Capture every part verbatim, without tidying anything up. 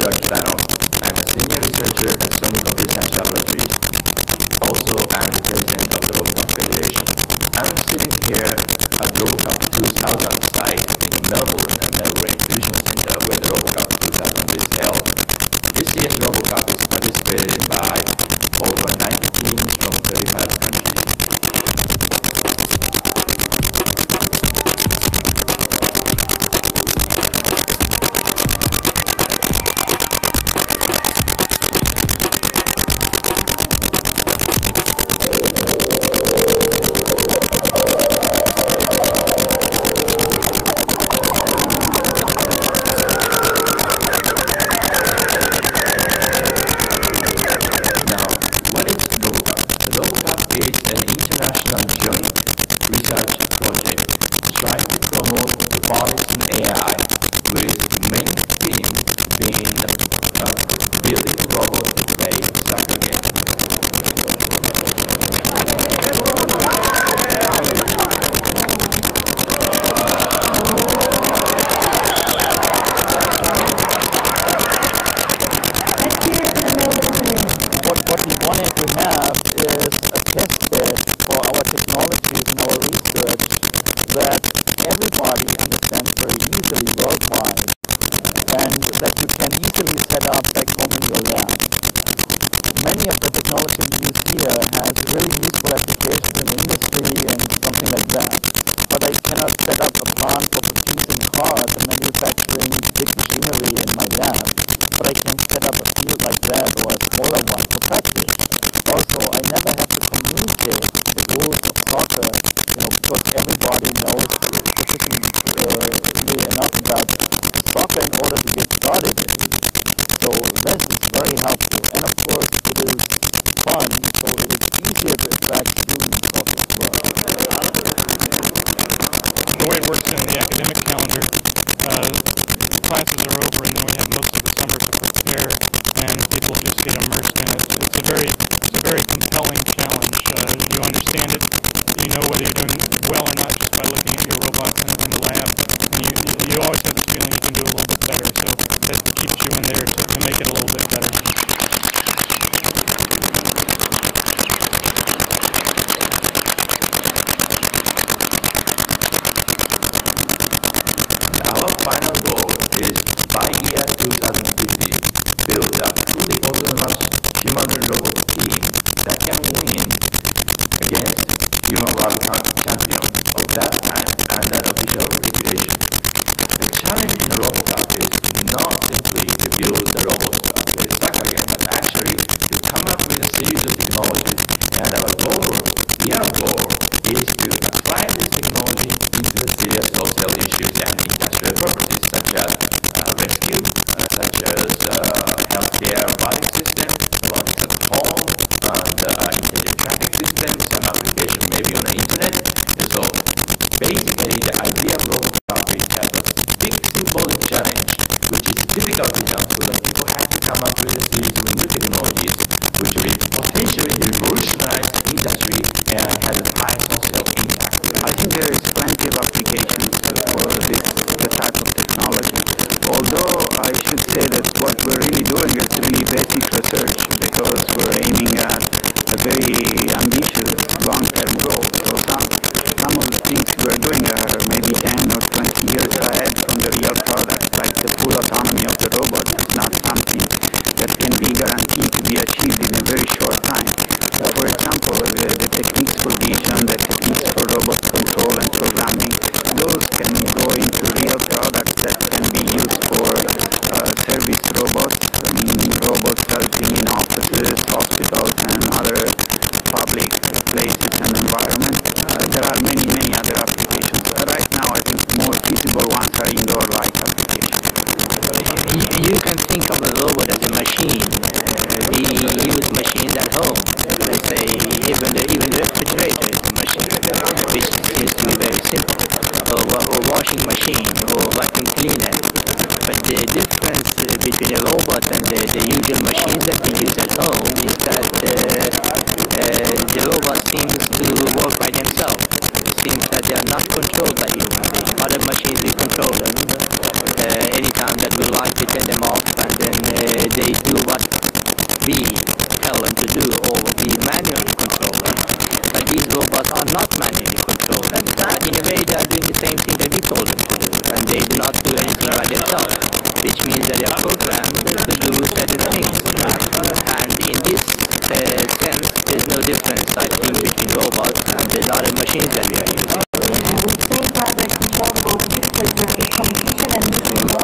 George Bannon. I'm a senior researcher at Sony Computer Science Laboratories. Also, I'm the president of the RoboCup Federation. I'm sitting here at RoboCup two thousand site in Melbourne, the Melbourne Exhibition Center, where the RoboCup two thousand is held. This year's RoboCup is participated by over ninety teams from thirty-five countries. Other machines we control them. Uh, anytime that we like, we turn them off, and then uh, be held to do or be manually controlled. But these robots are not manually controlled, and uh, in a way they are doing the same thing that we told them to do, and they do not do anything by themselves, which means that they are programmed to do certain things. And in this uh, sense, there's no difference, I think, between robots and the other machines that we are using. I would say that the control basics is the competition and this is what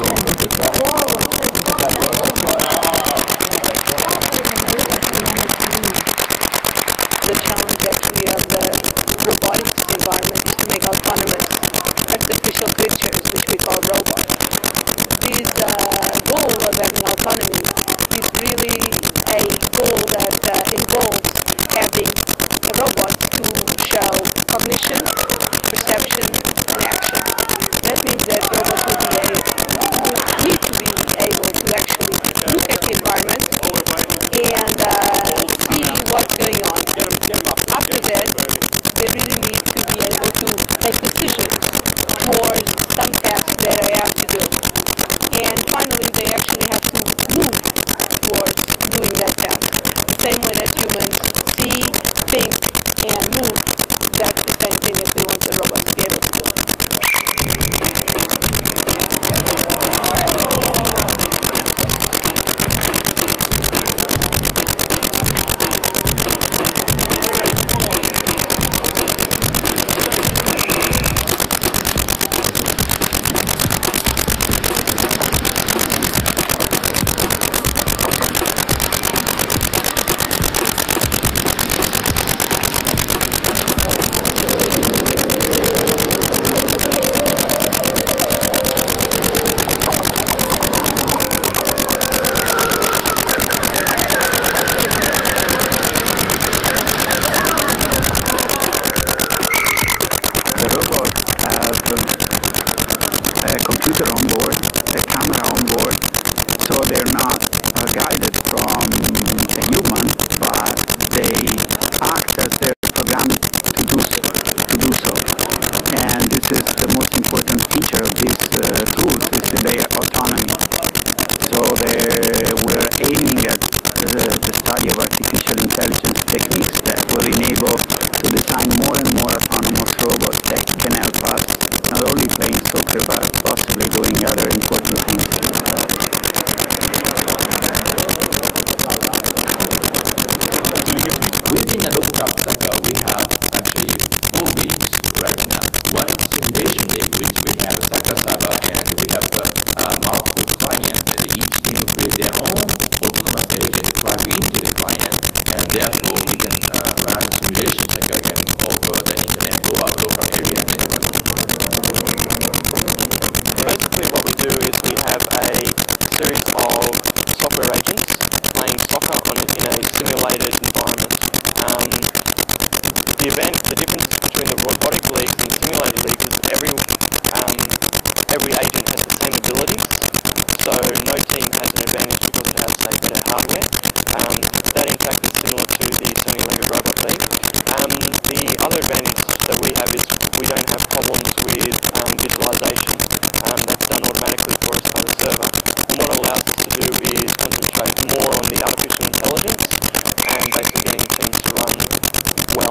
the challenge actually of the robotics environment is to make autonomous artificial creatures, which we call robots. This uh, goal of having autonomy is really a goal that uh, involves having a robot to show cognition, perception, and action. That means that robots will be able, need to be able to actually look at the environment and uh, see what's going on. After that, they really need to be able to make decisions for some tasks that they have to do. And finally, they actually have to move towards doing that task. The same way that humans see, think, and move, that's the same thing that we want the robot to be able to do. The robot has a computer on board, a camera on board, so they're not uh, guided from a human, but they act as they're programmed to do so. To do so. And this is the most important feature of these uh, tools, is their autonomy. So they we're aiming at the, the study of artificial intelligence techniques that will enable to design more and more autonomous robots that can help us not only playing soccer but possibly doing other important things. Within Adobe Capsule, we have actually four weeks right now. One simulation day, which we have a Sakura server, and we have uh, uh, multiple clients, and each team create their own autonomous agent plug into the client, and therefore we can uh, run simulations again over the internet or our local area. Basically what we do is we have a series of software agents playing soccer on, in a simulated environment. Um, the event, the difference between the robotic leagues and the simulated leagues is every um, every agent has the same abilities, so no team has an advantage because it has, say, better hardware. Um, that in fact is similar to the simulated robot league. Um, the other advantage that we have is we don't have problems with um, visualization. Um, that's done automatically for us by the server. And what it allows us to do is concentrate more on the artificial intelligence and basically getting things to run well.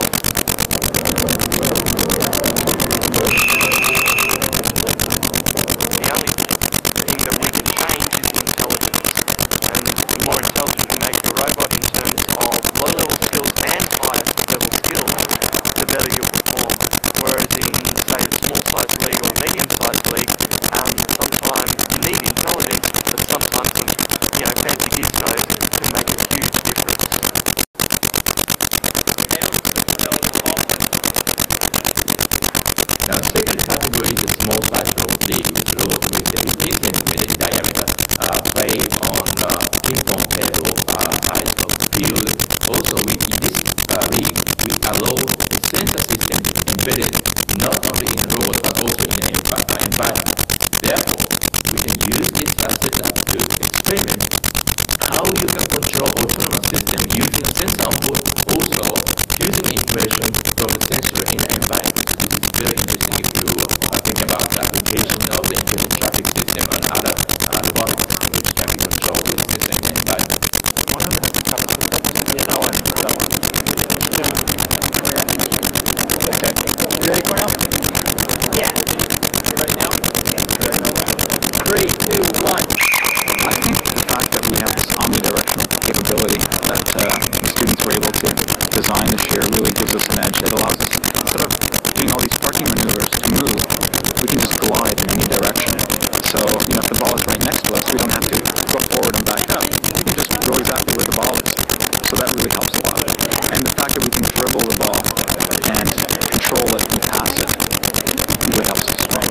The only thing that really changes is the intelligence. And the more intelligent you make your robot in terms of low-level skills and high-level skills, the better you'll perform. Whereas in, say, a small-sized league or medium-sized league, um, sometimes you need intelligence, but sometimes some, you know, fancy gizmos can make a huge difference. Now, second category is a small size robot league with robot with a fifteen centimeter diameter, uh, play on uh, ping pong table uh, size of the field. Also, with this uh, league, we allow the sensor system embedded not only in robot but also in an environment. Therefore, we can use this as setup to experiment how you can control autonomous system using sensor on board, also using information from the sensor in the environment. This is very interesting if you uh, think about the application of the intelligent traffic system and other uh, robotics which can be controlled with the same environment. One of control it and pass it what else is wrong.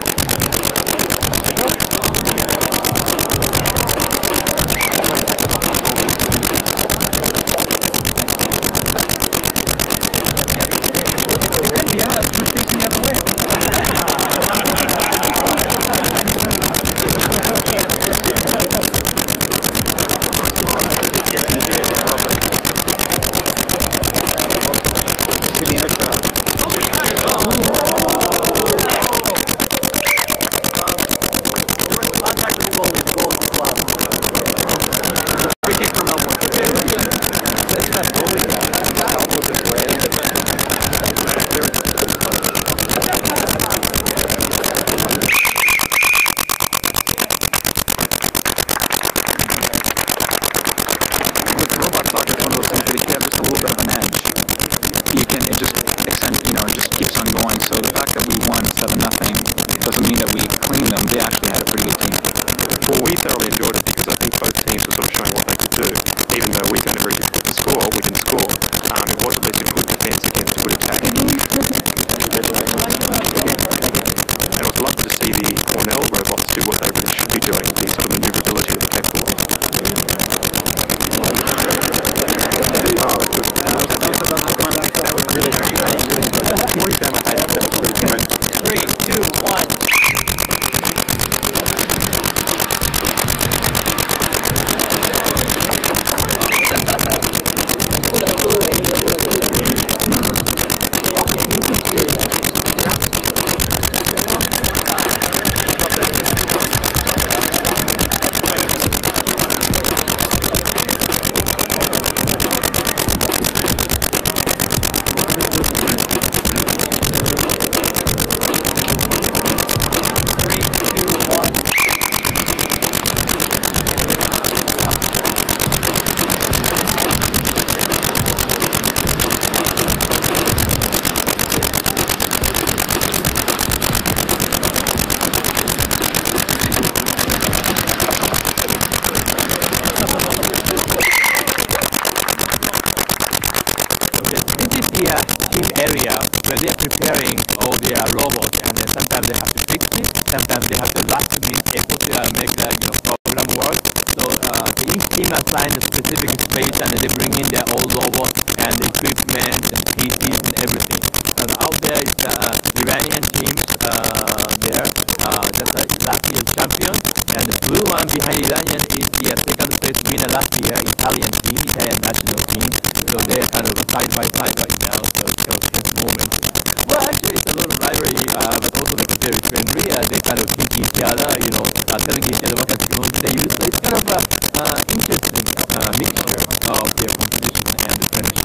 area where they are preparing all their robots, and then sometimes they have to fix it, sometimes they have to last minute effort to uh, make the you know, program work. So uh, each team assign a specific space, and they bring in their own robots and equipment and P Cs and everything. And out there is the uh, Iranian team uh, there, uh, that's a last year's champion, and the blue one behind Iranian is the uh, second place winner last year, Italian team, Italian national team. So they're kind of side by side right now, so it shows this moment. Well, actually, it's a little rivalry, uh, but also because they're friendly, uh, they kind of think each other, you know, uh, telling each other what kind of skills they use. So it's kind of a uh, interesting uh, mixture of their competition and the friendship.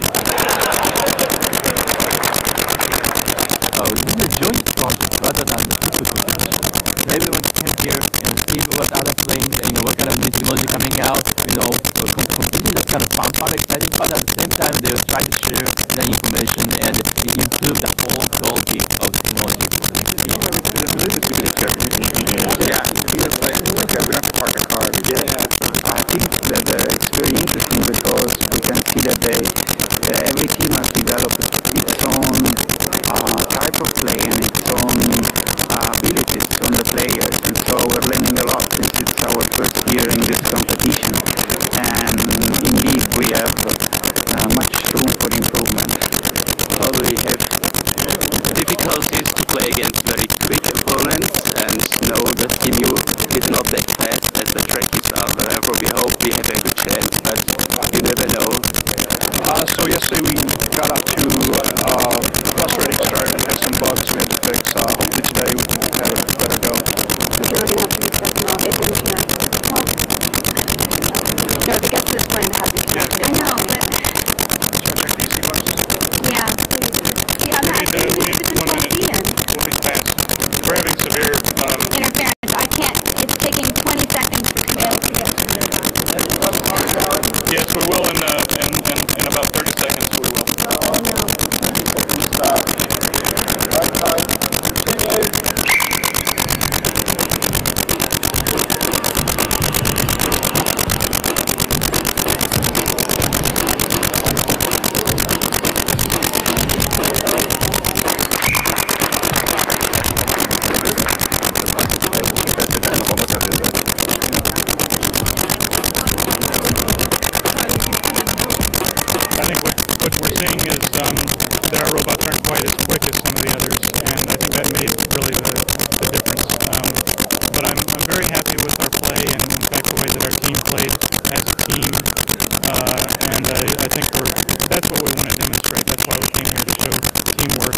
So this is a joint project rather than the super competition. So everyone can hear and see what other playing, you know, what kind of music coming out, you know, so competition is kind of fun part, exciting, but at the same time they will try to share the information and improve the whole quality of technology. Yeah, it feels like okay, we have to park a car. Yeah, I think that uh, it's very interesting because we can see that they, uh, every team has developed its own uh, type of play and its own uh, abilities on the players, and so we're learning a lot since it's our first year in this competition, and indeed we have uh, much room for improvement. Although we have difficulties to play against very quick opponents, and know the Simu is not that fast as the trackies are, therefore we hope we have a good chance, but you never know. Uh, so yesterday we got up to uh, frustrating start and had some bugs we had to fix. Uh, hopefully today we can have a better go. No, to get to this point, I have to check. I know, but... Yeah. Yeah, I'm not... We need, uh, we need one minute. We'll be fast. We're having severe... Um, interference. I can't... It's taking twenty seconds for Camille to get to the... yes, we will in, uh, in, in, in about thirty seconds. We will. Oh, no. that our robots aren't quite as quick as some of the others, and I think that made really the, the difference. Um, but I'm, I'm very happy with our play, and in fact the way that our team played as a team, uh, and I, I think we're, that's what we want to demonstrate. That's why we came here, to show teamwork.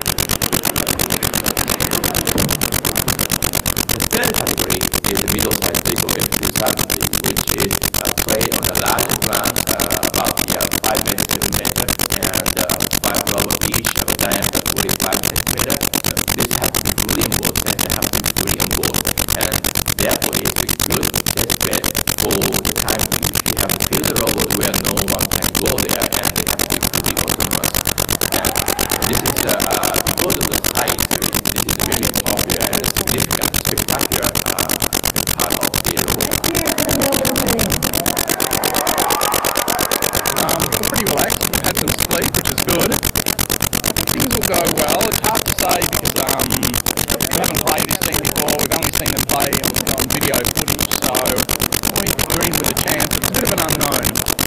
The third category is the middle-sized table game disability, which is a play on the large ground, uh, about uh, five meters centimeter, and uh, five robots each of diameter forty-five centimeter. This has to be fully on board, and they have to be fully on board, and therefore it's a good test bed for the time you have to build a robot where no one can go there, and they have to be fully autonomous. And this is uh, uh, because of the size, this is a very popular and significant, spectacular uh, part of the robot. Um, we're pretty relaxed. We had some sleep, which is good. Things will go well. It's hard to say because um, we haven't played this thing before. We've only seen it play on, on video footage, so we agree with the chance. It's a bit of an unknown.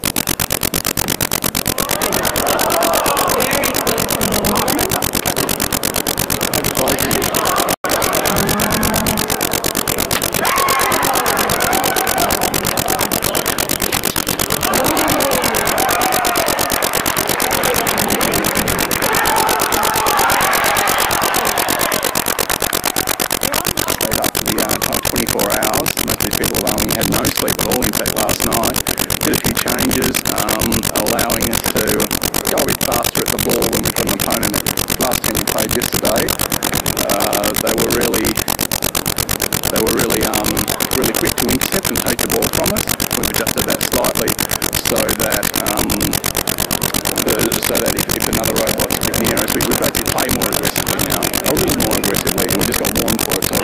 twenty-four hours. Most of these people only had no sleep at all. In fact, last night did a few changes, um, allowing us to go a bit faster at the ball when we've got an opponent. Last team we played yesterday, uh, they were really, they were really, um, really quick to intercept and take the ball from us. We've adjusted that slightly so that, um, the, so that if, if another robot is near us, we, we basically play more aggressively now, a little more aggressively, and we just got warned for it. So.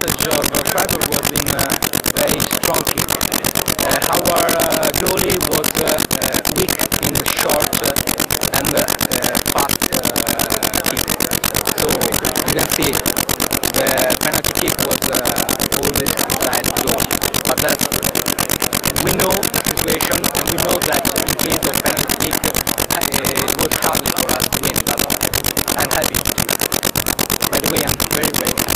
knowledge of uh, Freiburg was in uh, very strong kick. Uh, our uh, goalie was uh, uh, weak in the short uh, and uh, uh, fast uh, kick. So you can see the penalty kick was uh, always inside the goal. But uh, we know the situation and we know that in case of penalty kick uh, it was hard for us to win. But I'm happy. By the way, I'm very, very happy.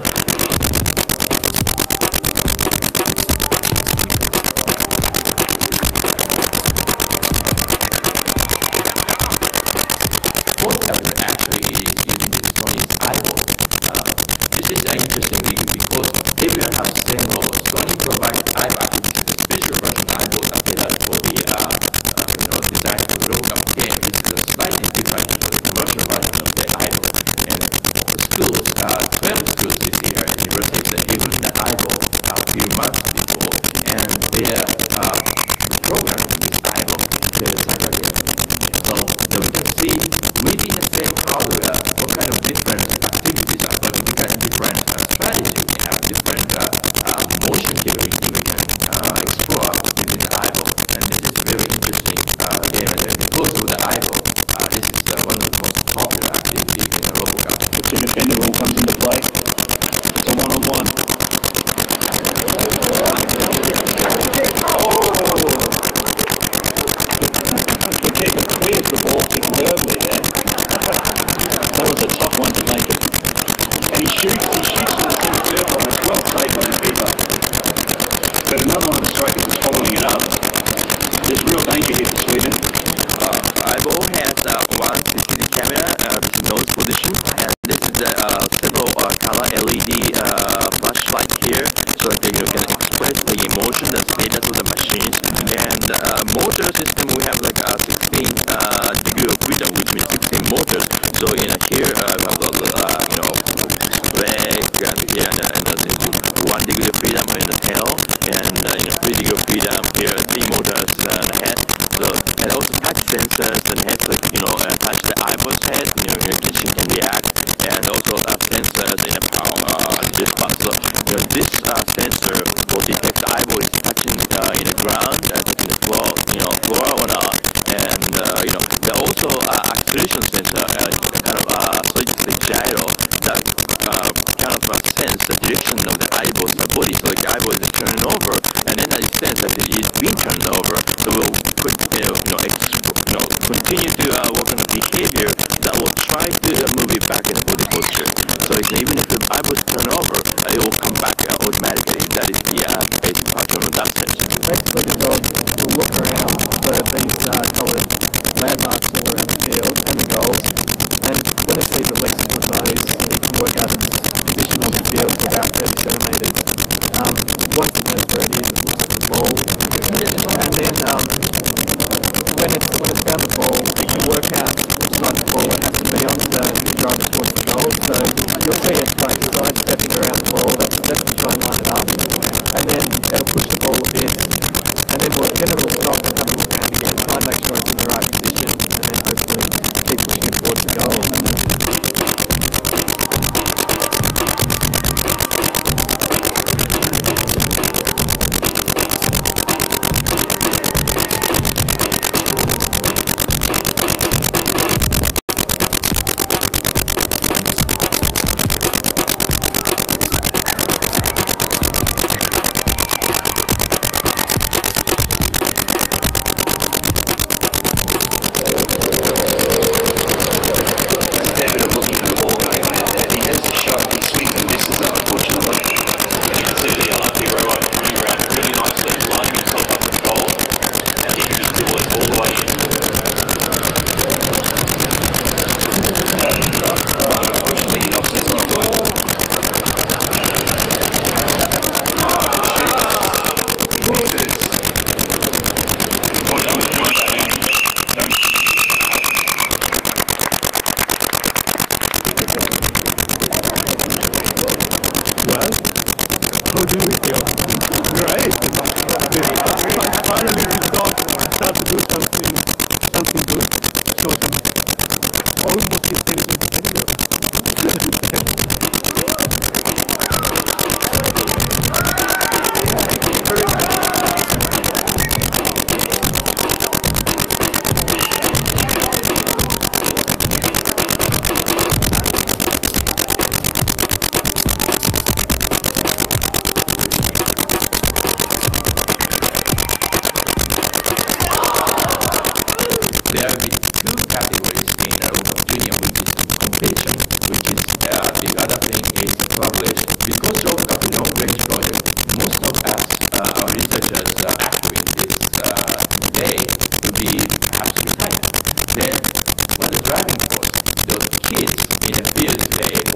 This is an interesting league because everyone has the same roles. Sony provides iBot, special version iBot appeared for the uh, uh, you know, design for RoboCup game. This is a slightly different commercial version of the iBot. And the schools, uh, twelve schools this year, universities that using the iBot a few months before, and their uh, program is iBot their cyber game. So we can see within the same hardware what kind of different activities are going to be different uh, strategy. We have different uh, uh, motion capability we can uh, explore using the eyeball, and this is very interesting uh, game. And because of the eyeball, uh, this is uh, one of the most popular activities in the RoboCup. It's independent when it comes into play. It's a one-on-one. Where's the ball superbly there? That was a tough one to make it. And he shoots, he shoots the third one. It's well played by the keeper. But another one of the strikers is following it up. There's real danger here for Sweden. Uh, eyeball has uh, one C C T V camera, uh, nose position, and this is uh, uh, several uh, color L E D uh, flashlight here, so that you can express the emotion, the status of the machines. And uh, motor system, we have like a sixteen uh, degree of freedom, which means sixteen motors. So you know here uh, we have uh, you know leg and here and, and uh, one degree of freedom in the tail, and uh, you know three degree of freedom here, three motors uh, the head. So and also touch sensors and have like you know uh, touch the eyeball's head, you know your machine can react, and also uh, sensors in a uh, this part. So you know, this uh, sensor will detect the eyeball is touching uh, in the ground, uh, touching the floor, you know floor or not, and uh, you know there are also uh, acceleration sensor, uh, kind of uh, solid state gyro that uh, kind of uh, sense the direction of the eyeball's body. So like the eyeball is turning over, and then it sense that it is being turned over. So we'll put, you know, you know, ex you know continue to uh, work on the behavior that will try to uh, move it back in the body posture. So it's, even if the eyeball is turned over, uh, it will come back uh, automatically. That is the uh, basic pattern of that sensor. Basically, the dog will look around for these uh, colored landmarks all around the field and the goals, and when it sees a lexical size, it can work out its position on the field for about thirty centimetres. Um, once it knows where it is, it looks at the ball, and then um, when it's when it's found the ball, it can work out which side the ball it has to be on to drive it towards the goal. So you'll see it like sidestepping around the ball. That's that's to try and line it up, and then it'll push the ball a bit, and then we'll, then it will stop and have a look around again, try and make sure it's in the right position, and then hopefully keep pushing it towards the goal. How do we feel? Great! Finally we start, start to do something, something good. So, almost intention anyway. today.